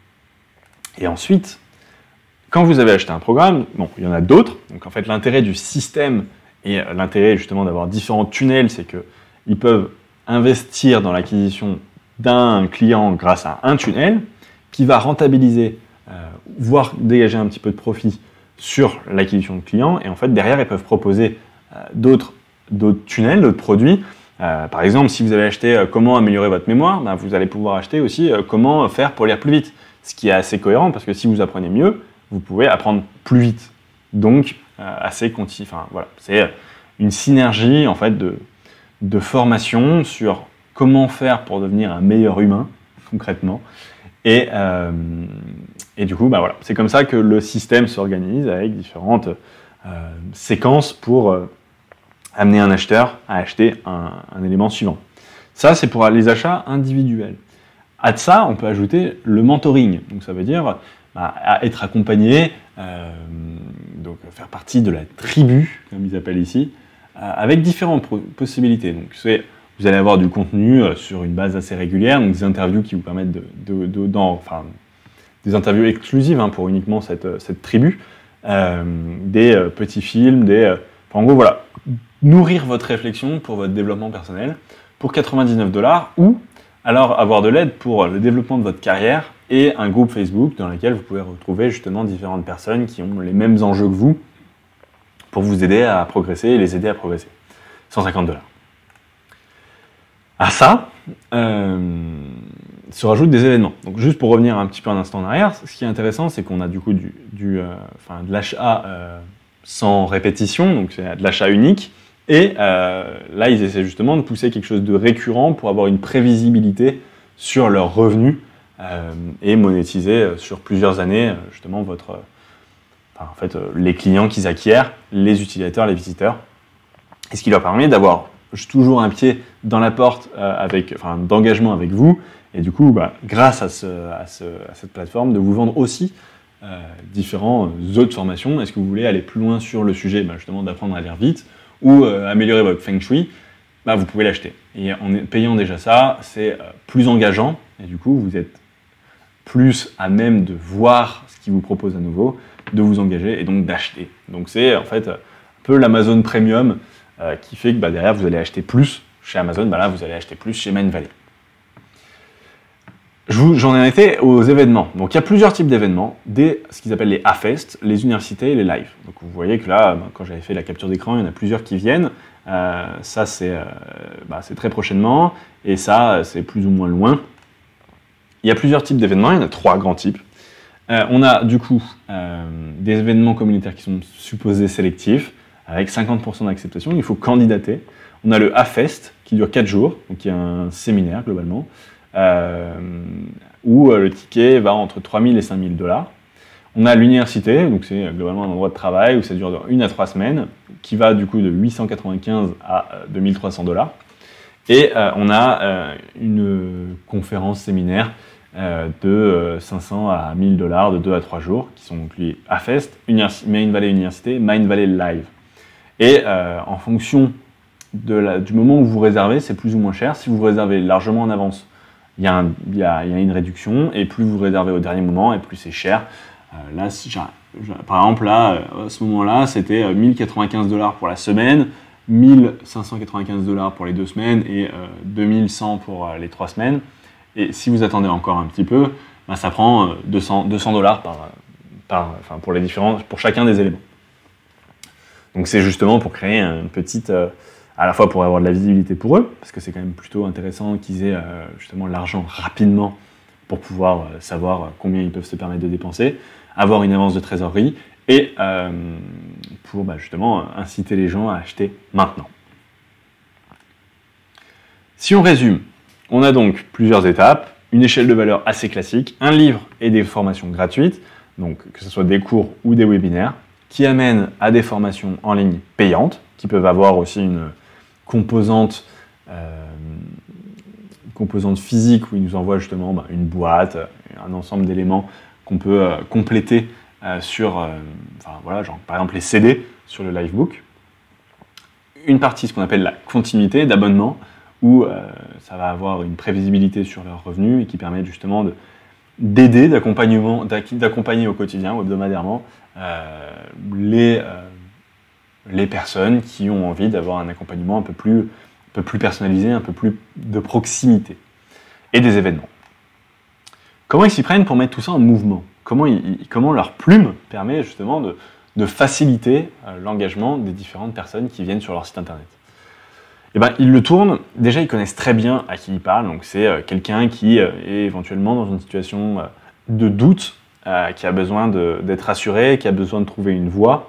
Et ensuite, quand vous avez acheté un programme, bon, il y en a d'autres. Donc en fait, l'intérêt du système et l'intérêt justement d'avoir différents tunnels, c'est qu'ils peuvent investir dans l'acquisition d'un client grâce à un tunnel qui va rentabiliser, euh, voire dégager un petit peu de profit sur l'acquisition de clients. Et en fait, derrière, ils peuvent proposer euh, d'autres, d'autres tunnels, d'autres produits. Euh, par exemple, si vous avez acheté euh, comment améliorer votre mémoire, ben, vous allez pouvoir acheter aussi euh, comment faire pour lire plus vite. Ce qui est assez cohérent parce que si vous apprenez mieux, vous pouvez apprendre plus vite. Donc, euh, assez continu. Enfin, voilà, c'est une synergie en fait de, de formation sur comment faire pour devenir un meilleur humain, concrètement. Et, euh, et du coup, bah voilà, c'est comme ça que le système s'organise avec différentes euh, séquences pour euh, amener un acheteur à acheter un, un élément suivant. Ça, c'est pour les achats individuels. À ça, on peut ajouter le mentoring. Donc, ça veut dire bah, être accompagné, euh, donc faire partie de la tribu, comme ils appellent ici, euh, avec différentes possibilités. Donc, c'est vous allez avoir du contenu sur une base assez régulière, donc des interviews qui vous permettent de, de, de dans, enfin, des interviews exclusives hein, pour uniquement cette, cette tribu, euh, des euh, petits films, des, euh, enfin, en gros voilà, nourrir votre réflexion pour votre développement personnel pour quatre-vingt-dix-neuf dollars ou alors avoir de l'aide pour le développement de votre carrière et un groupe Facebook dans lequel vous pouvez retrouver justement différentes personnes qui ont les mêmes enjeux que vous pour vous aider à progresser et les aider à progresser. cent cinquante dollars. À ça, euh, se rajoutent des événements. Donc juste pour revenir un petit peu un instant en arrière, ce qui est intéressant, c'est qu'on a du coup du, du, euh, enfin, de l'achat euh, sans répétition, donc c'est de l'achat unique, et euh, là ils essaient justement de pousser quelque chose de récurrent pour avoir une prévisibilité sur leurs revenus euh, et monétiser sur plusieurs années justement votre, enfin, en fait, les clients qu'ils acquièrent, les utilisateurs, les visiteurs, et ce qui leur permet d'avoir toujours un pied dans la porte euh, avec, enfin, d'engagement avec vous, et du coup, bah, grâce à, ce, à, ce, à cette plateforme, de vous vendre aussi euh, différents autres formations. Est-ce que vous voulez aller plus loin sur le sujet, bah, justement d'apprendre à lire vite, ou euh, améliorer votre Feng Shui, bah, vous pouvez l'acheter. Et en payant déjà ça, c'est euh, plus engageant, et du coup, vous êtes plus à même de voir ce qu'ils vous proposent à nouveau, de vous engager, et donc d'acheter. Donc c'est en fait un peu l'Amazon Premium, Euh, qui fait que bah, derrière vous allez acheter plus chez Amazon, bah, là vous allez acheter plus chez Mindvalley. J'en ai été aux événements. Donc il y a plusieurs types d'événements, des, ce qu'ils appellent les A-Fest, les universités et les lives. Donc vous voyez que là, bah, quand j'avais fait la capture d'écran, il y en a plusieurs qui viennent. Euh, ça c'est euh, bah, très prochainement, et ça c'est plus ou moins loin. Il y a plusieurs types d'événements, il y en a trois grands types. Euh, on a du coup euh, des événements communautaires qui sont supposés sélectifs, avec cinquante pour cent d'acceptation, il faut candidater. On a le A-Fest, qui dure quatre jours, donc il y a un séminaire globalement, euh, où le ticket va entre trois mille et cinq mille dollars. On a l'université, donc c'est globalement un endroit de travail où ça dure de une à trois semaines, qui va du coup de huit cent quatre-vingt-quinze à deux mille trois cents dollars. Et euh, on a euh, une conférence séminaire euh, de euh, cinq cents à mille dollars de deux à trois jours, qui sont donc liés à Fest, Univers- Mindvalley Université, Mindvalley Live. Et euh, en fonction de la, du moment où vous réservez, c'est plus ou moins cher. Si vous réservez largement en avance, il y, y, y a une réduction, et plus vous réservez au dernier moment, et plus c'est cher. Euh, là, si par exemple, là, à ce moment-là, c'était mille quatre-vingt-quinze dollars pour la semaine, mille cinq cent quatre-vingt-quinze dollars pour les deux semaines et euh, deux mille cent pour euh, les trois semaines. Et si vous attendez encore un petit peu, bah, ça prend euh, deux cents dollars par, par, enfin, pour, les différents, pour chacun des éléments. Donc c'est justement pour créer une petite, euh, à la fois pour avoir de la visibilité pour eux, parce que c'est quand même plutôt intéressant qu'ils aient euh, justement l'argent rapidement pour pouvoir euh, savoir combien ils peuvent se permettre de dépenser, avoir une avance de trésorerie et euh, pour bah, justement inciter les gens à acheter maintenant. Si on résume, on a donc plusieurs étapes, une échelle de valeur assez classique, un livre et des formations gratuites, donc que ce soit des cours ou des webinaires, qui amènent à des formations en ligne payantes, qui peuvent avoir aussi une composante, euh, composante physique où ils nous envoient justement bah, une boîte, un ensemble d'éléments qu'on peut euh, compléter euh, sur, euh, enfin, voilà, genre, par exemple les C D sur le Livebook. Une partie, ce qu'on appelle la continuité d'abonnement, où euh, ça va avoir une prévisibilité sur leurs revenus et qui permet justement de, d'aider, d'accompagnement, d'accompagner au quotidien ou hebdomadairement euh, les, euh, les personnes qui ont envie d'avoir un accompagnement un peu plus, un peu plus personnalisé, un peu plus de proximité et des événements. Comment ils s'y prennent pour mettre tout ça en mouvement ? Comment, ils, comment leur plume permet justement de, de faciliter euh, l'engagement des différentes personnes qui viennent sur leur site internet ? Eh ben, ils le tournent, déjà ils connaissent très bien à qui ils parlent, donc c'est euh, quelqu'un qui euh, est éventuellement dans une situation euh, de doute, euh, qui a besoin de, d'être rassuré, qui a besoin de trouver une voie,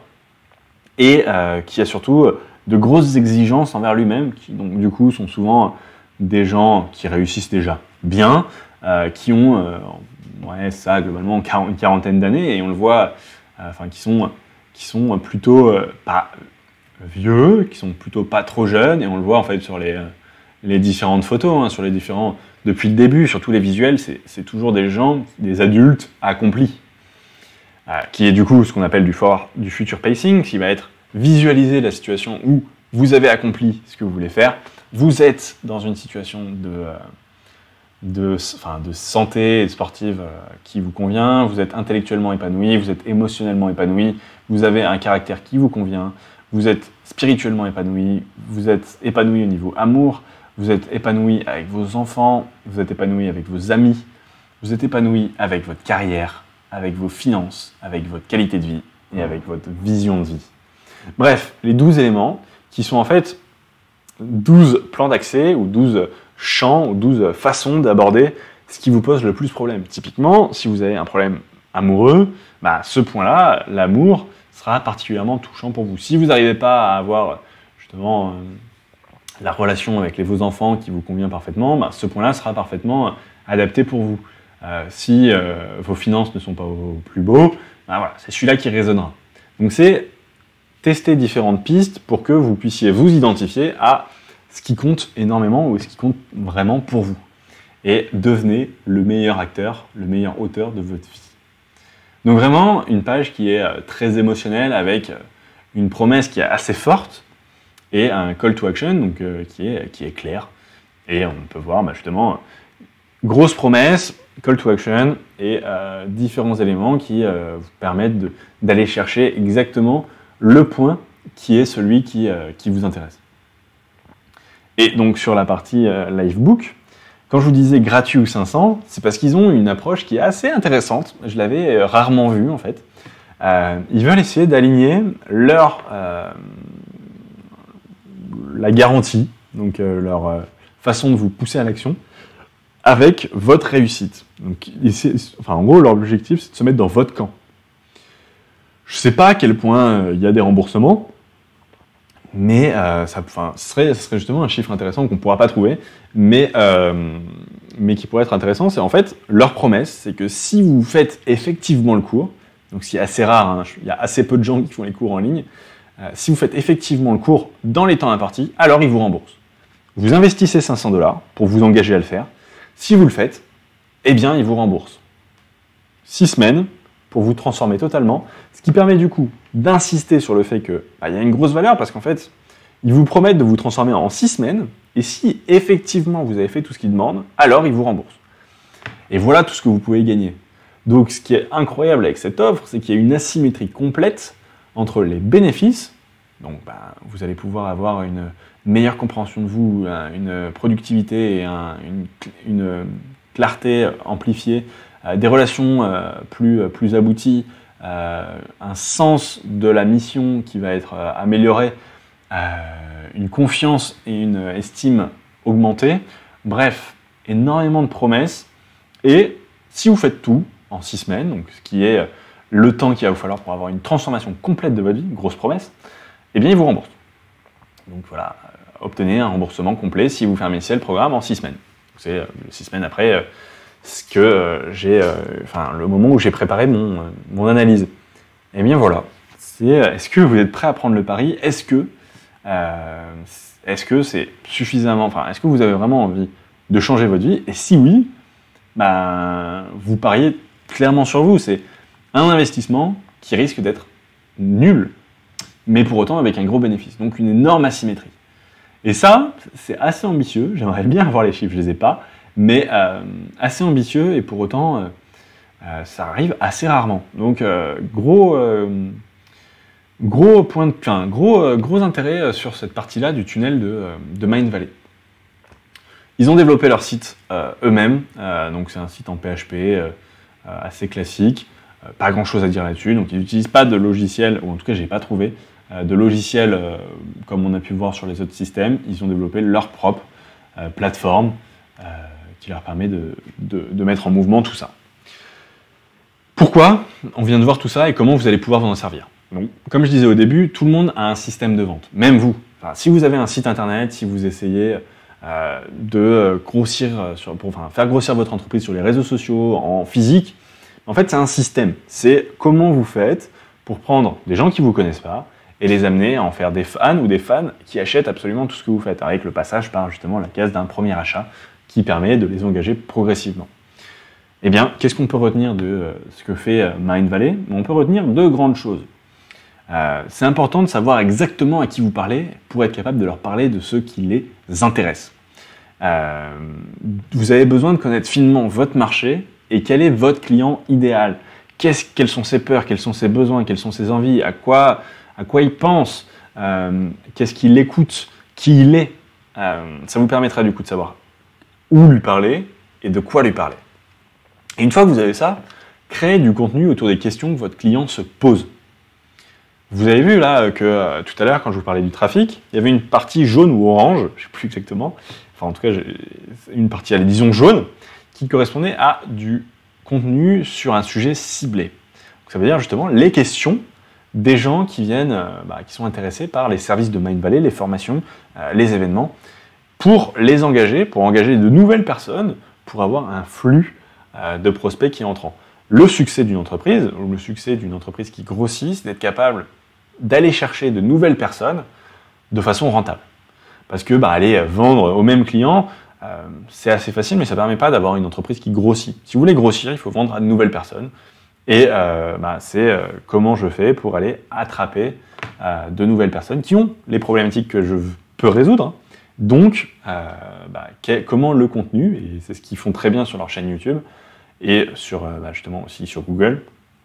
et euh, qui a surtout euh, de grosses exigences envers lui-même, qui donc du coup sont souvent des gens qui réussissent déjà bien, euh, qui ont, euh, ouais, ça globalement une quarantaine d'années, et on le voit, euh, enfin qui sont, qui sont plutôt euh, pas vieux, qui sont plutôt pas trop jeunes, et on le voit en fait sur les, les différentes photos, hein, sur les différents, depuis le début, sur tous les visuels, c'est, c'est toujours des gens, des adultes accomplis, euh, qui est du coup ce qu'on appelle du, for, du future pacing, qui va être visualiser la situation où vous avez accompli ce que vous voulez faire, vous êtes dans une situation de, euh, de, enfin, de santé sportive euh, qui vous convient, vous êtes intellectuellement épanoui, vous êtes émotionnellement épanoui, vous avez un caractère qui vous convient, vous êtes spirituellement épanoui, vous êtes épanoui au niveau amour, vous êtes épanoui avec vos enfants, vous êtes épanoui avec vos amis, vous êtes épanoui avec votre carrière, avec vos finances, avec votre qualité de vie et avec votre vision de vie. Bref, les douze éléments qui sont en fait douze plans d'accès ou douze champs ou douze façons d'aborder ce qui vous pose le plus problème. Typiquement, si vous avez un problème amoureux, bah, ce point-là, l'amour, sera particulièrement touchant pour vous. Si vous n'arrivez pas à avoir justement euh, la relation avec les, vos enfants qui vous convient parfaitement, bah, ce point-là sera parfaitement adapté pour vous. Euh, si euh, vos finances ne sont pas au plus beau, bah, voilà, c'est celui-là qui résonnera. Donc c'est tester différentes pistes pour que vous puissiez vous identifier à ce qui compte énormément ou ce qui compte vraiment pour vous. Et devenez le meilleur acteur, le meilleur auteur de votre vie. Donc vraiment, une page qui est euh, très émotionnelle avec euh, une promesse qui est assez forte et un call to action donc, euh, qui, est, qui est clair. Et on peut voir bah, justement, grosse promesse, call to action et euh, différents éléments qui euh, vous permettent de, d'aller chercher exactement le point qui est celui qui, euh, qui vous intéresse. Et donc sur la partie euh, Livebook, quand je vous disais gratuit ou cinq cents, c'est parce qu'ils ont une approche qui est assez intéressante. Je l'avais euh, rarement vue en fait. Euh, ils veulent essayer d'aligner leur euh, la garantie, donc euh, leur euh, façon de vous pousser à l'action, avec votre réussite. Donc, enfin, en gros, leur objectif, c'est de se mettre dans votre camp. Je ne sais pas à quel point il euh, y a des remboursements, mais euh, ça, enfin, ce serait, ce serait justement un chiffre intéressant qu'on ne pourra pas trouver, mais, euh, mais qui pourrait être intéressant. C'est en fait, leur promesse, c'est que si vous faites effectivement le cours, donc ce qui est assez rare, hein, il y a assez peu de gens qui font les cours en ligne, euh, si vous faites effectivement le cours dans les temps impartis, alors ils vous remboursent. Vous investissez cinq cents dollars pour vous engager à le faire. Si vous le faites, eh bien, ils vous remboursent. Six semaines pour vous transformer totalement, ce qui permet du coup d'insister sur le fait qu'il bah, y a une grosse valeur parce qu'en fait, ils vous promettent de vous transformer en six semaines et si effectivement vous avez fait tout ce qu'ils demandent, alors ils vous remboursent. Et voilà tout ce que vous pouvez gagner. Donc ce qui est incroyable avec cette offre, c'est qu'il y a une asymétrie complète entre les bénéfices, donc bah, vous allez pouvoir avoir une meilleure compréhension de vous, une productivité et un, une, une clarté amplifiée, euh, des relations euh, plus, plus abouties, euh, un sens de la mission qui va être euh, amélioré, euh, une confiance et une estime augmentée, bref, énormément de promesses, et si vous faites tout, en six semaines, donc ce qui est le temps qu'il va vous falloir pour avoir une transformation complète de votre vie, grosse promesse, eh bien, ils vous remboursent. Donc voilà, euh, obtenez un remboursement complet si vous fermez le programme en six semaines. C'est euh, six semaines après euh, ce que euh, j'ai, euh, enfin le moment où j'ai préparé mon, euh, mon analyse. Eh bien voilà, c'est, euh, est-ce que vous êtes prêt à prendre le pari? Est-ce que euh, est-ce que c'est suffisamment, enfin est-ce que vous avez vraiment envie de changer votre vie? Et si oui, ben, vous pariez clairement sur vous, c'est un investissement qui risque d'être nul, mais pour autant avec un gros bénéfice, donc une énorme asymétrie. Et ça, c'est assez ambitieux, j'aimerais bien avoir les chiffres, je ne les ai pas, mais euh, assez ambitieux, et pour autant, euh, euh, ça arrive assez rarement. Donc, euh, gros, euh, gros, point de, enfin, gros, euh, gros intérêt sur cette partie-là du tunnel de, euh, de Mindvalley. Ils ont développé leur site euh, eux-mêmes, euh, donc c'est un site en P H P, euh, assez classique, euh, pas grand chose à dire là-dessus, donc ils n'utilisent pas de logiciel, ou en tout cas je n'ai pas trouvé, euh, de logiciel euh, comme on a pu voir sur les autres systèmes. Ils ont développé leur propre euh, plateforme euh, qui leur permet de, de, de mettre en mouvement tout ça. Pourquoi on vient de voir tout ça et comment vous allez pouvoir vous en servir? Donc, comme je disais au début, tout le monde a un système de vente, même vous. Enfin, si vous avez un site internet, si vous essayez Euh, de grossir, sur, pour enfin, faire grossir votre entreprise sur les réseaux sociaux, en physique, en fait c'est un système. C'est comment vous faites pour prendre des gens qui ne vous connaissent pas et les amener à en faire des fans ou des fans qui achètent absolument tout ce que vous faites, avec le passage par justement la case d'un premier achat qui permet de les engager progressivement. Eh bien, qu'est-ce qu'on peut retenir de euh, ce que fait euh, Mindvalley? On peut retenir deux grandes choses. Euh, c'est important de savoir exactement à qui vous parlez pour être capable de leur parler de ce qui les intéresse. Euh, vous avez besoin de connaître finement votre marché et quel est votre client idéal. Qu'est-ce, quelles sont ses peurs, quels sont ses besoins, quelles sont ses envies, à quoi, à quoi il pense, euh, qu'est-ce qu'il écoute, qui il est. Euh, ça vous permettra du coup de savoir où lui parler et de quoi lui parler. Et une fois que vous avez ça, créez du contenu autour des questions que votre client se pose. Vous avez vu là que euh, tout à l'heure, quand je vous parlais du trafic, il y avait une partie jaune ou orange, je ne sais plus exactement, enfin en tout cas une partie, allez, disons jaune, qui correspondait à du contenu sur un sujet ciblé. Donc, ça veut dire justement les questions des gens qui viennent, euh, bah, qui sont intéressés par les services de Mindvalley, les formations, euh, les événements, pour les engager, pour engager de nouvelles personnes, pour avoir un flux euh, de prospects qui est entrant. Le succès d'une entreprise, ou le succès d'une entreprise qui grossit, c'est d'être capable d'aller chercher de nouvelles personnes de façon rentable. Parce que bah, aller vendre aux mêmes clients, euh, c'est assez facile, mais ça ne permet pas d'avoir une entreprise qui grossit. Si vous voulez grossir, il faut vendre à de nouvelles personnes. Et euh, bah, c'est euh, comment je fais pour aller attraper euh, de nouvelles personnes qui ont les problématiques que je peux résoudre. Hein. Donc, euh, bah, qu'est, comment le contenu, et c'est ce qu'ils font très bien sur leur chaîne YouTube, et sur, euh, bah, justement aussi sur Google,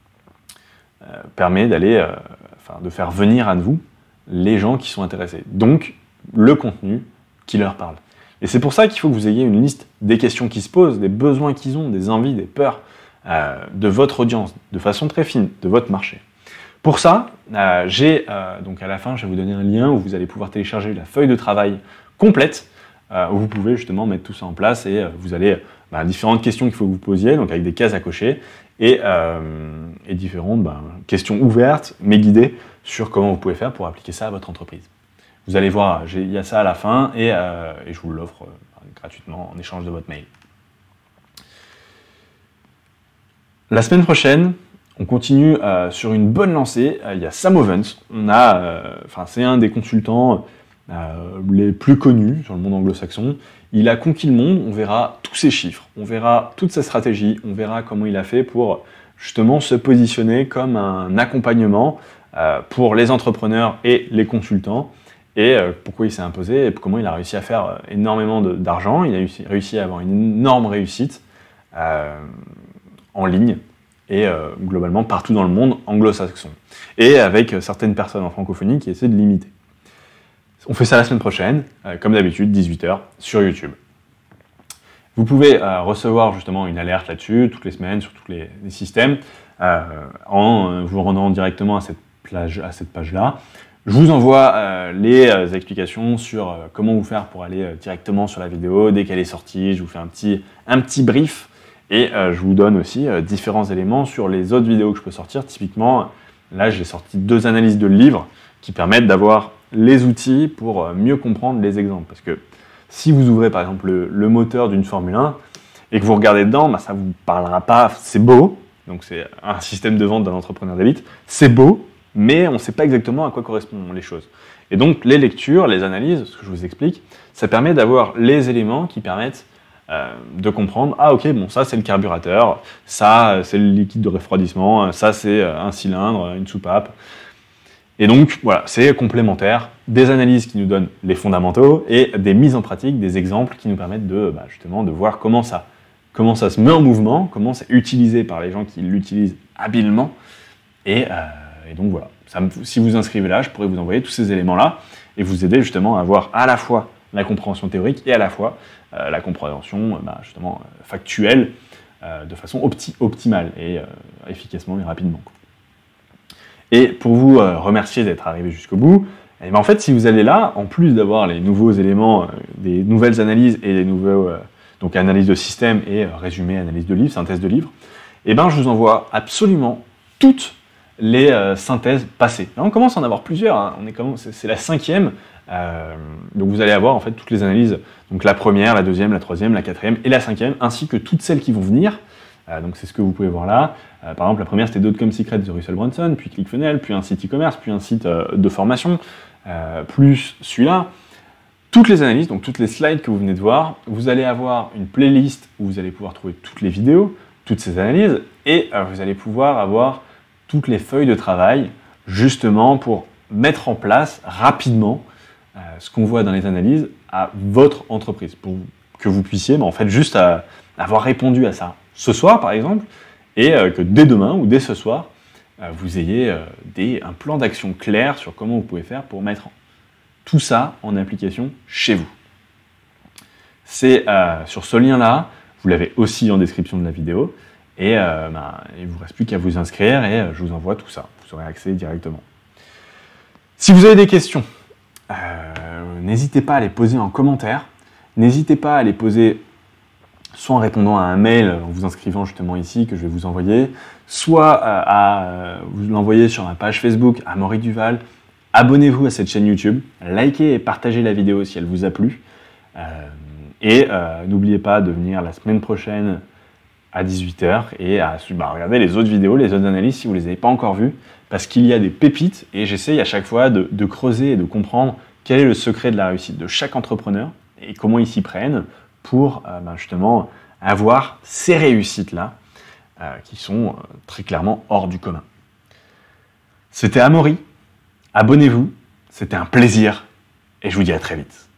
euh, permet d'aller, euh, enfin, de faire venir à vous les gens qui sont intéressés. Donc, le contenu qui leur parle. Et c'est pour ça qu'il faut que vous ayez une liste des questions qui se posent, des besoins qu'ils ont, des envies, des peurs euh, de votre audience, de façon très fine, de votre marché. Pour ça, euh, j'ai, euh, donc à la fin, je vais vous donner un lien où vous allez pouvoir télécharger la feuille de travail complète, euh, où vous pouvez justement mettre tout ça en place et euh, vous allez bah, différentes questions qu'il faut que vous posiez, donc avec des cases à cocher, et, euh, et différentes bah, questions ouvertes, mais guidées, sur comment vous pouvez faire pour appliquer ça à votre entreprise. Vous allez voir, il y a ça à la fin, et, euh, et je vous l'offre euh, gratuitement en échange de votre mail. La semaine prochaine, On continue euh, sur une bonne lancée. Euh, il y a Sam Ovens. On a, euh, enfin, c'est un des consultants euh, les plus connus sur le monde anglo-saxon. Il a conquis le monde. On verra tous ses chiffres. On verra toute sa stratégie. On verra comment il a fait pour justement se positionner comme un accompagnement euh, pour les entrepreneurs et les consultants. Et euh, pourquoi il s'est imposé et comment il a réussi à faire euh, énormément de, d'argent. Il a réussi, réussi à avoir une énorme réussite euh, en ligne. Et euh, globalement partout dans le monde anglo-saxon. Et avec euh, certaines personnes en francophonie qui essaient de l'imiter. On fait ça la semaine prochaine, euh, comme d'habitude, dix-huit heures, sur YouTube. Vous pouvez euh, recevoir justement une alerte là-dessus, toutes les semaines, sur tous les, les systèmes, euh, en euh, vous rendant directement à cette, plage, à cette page-là. Je vous envoie euh, les euh, explications sur euh, comment vous faire pour aller euh, directement sur la vidéo, dès qu'elle est sortie. Je vous fais un petit, un petit brief. Et euh, je vous donne aussi euh, différents éléments sur les autres vidéos que je peux sortir. Typiquement, là, j'ai sorti deux analyses de livres qui permettent d'avoir les outils pour euh, mieux comprendre les exemples. Parce que si vous ouvrez, par exemple, le, le moteur d'une Formule un et que vous regardez dedans, bah, ça ne vous parlera pas. C'est beau, donc c'est un système de vente d'un entrepreneur d'élite. C'est beau, mais on ne sait pas exactement à quoi correspondent les choses. Et donc, les lectures, les analyses, ce que je vous explique, ça permet d'avoir les éléments qui permettent Euh, de comprendre, ah ok, bon ça c'est le carburateur, ça c'est le liquide de refroidissement, ça c'est un cylindre, une soupape. Et donc voilà, c'est complémentaire, des analyses qui nous donnent les fondamentaux et des mises en pratique, des exemples qui nous permettent de bah, justement de voir comment ça, comment ça se met en mouvement, comment c'est utilisé par les gens qui l'utilisent habilement. Et, euh, et donc voilà, ça me, si vous inscrivez là, je pourrais vous envoyer tous ces éléments-là et vous aider justement à avoir à la fois la compréhension théorique et à la fois euh, la compréhension bah, justement euh, factuelle euh, de façon opti- optimale et euh, efficacement et rapidement. Et pour vous euh, remercier d'être arrivé jusqu'au bout, et ben en fait si vous allez là, en plus d'avoir les nouveaux éléments, euh, des nouvelles analyses et des nouveaux euh, donc analyse de système et euh, résumé, analyse de livre, synthèse de livre, et ben je vous envoie absolument toutes les euh, synthèses passées. Là on commence à en avoir plusieurs, hein. On est comme, c'est, c'est la cinquième. Euh, donc vous allez avoir en fait toutes les analyses, donc la première, la deuxième, la troisième, la quatrième et la cinquième, ainsi que toutes celles qui vont venir. Euh, donc c'est ce que vous pouvez voir là. Euh, par exemple, la première c'était Dotcom Secrets de Russell Brunson, puis ClickFunnels, puis un site e-commerce, puis un site euh, de formation, euh, plus celui-là. Toutes les analyses, donc toutes les slides que vous venez de voir, vous allez avoir une playlist où vous allez pouvoir trouver toutes les vidéos, toutes ces analyses, et euh, vous allez pouvoir avoir toutes les feuilles de travail, justement pour mettre en place rapidement Euh, ce qu'on voit dans les analyses à votre entreprise, pour que vous puissiez bah, en fait, juste à, avoir répondu à ça ce soir, par exemple, et euh, que dès demain ou dès ce soir, euh, vous ayez euh, des, un plan d'action clair sur comment vous pouvez faire pour mettre tout ça en application chez vous. C'est euh, sur ce lien-là, vous l'avez aussi en description de la vidéo, et euh, bah, il ne vous reste plus qu'à vous inscrire, et euh, je vous envoie tout ça. Vous aurez accès directement. Si vous avez des questions, Euh, n'hésitez pas à les poser en commentaire, n'hésitez pas à les poser soit en répondant à un mail, en vous inscrivant justement ici, que je vais vous envoyer, soit à, à vous l'envoyer sur ma page Facebook, Amaury Duval. Abonnez-vous à cette chaîne YouTube, likez et partagez la vidéo si elle vous a plu, euh, et euh, n'oubliez pas de venir la semaine prochaine à dix-huit heures et à bah, regarder les autres vidéos, les autres analyses si vous ne les avez pas encore vues, parce qu'il y a des pépites et j'essaye à chaque fois de, de creuser et de comprendre quel est le secret de la réussite de chaque entrepreneur et comment ils s'y prennent pour euh, bah, justement avoir ces réussites-là euh, qui sont euh, très clairement hors du commun. C'était Amaury, abonnez-vous, c'était un plaisir et je vous dis à très vite.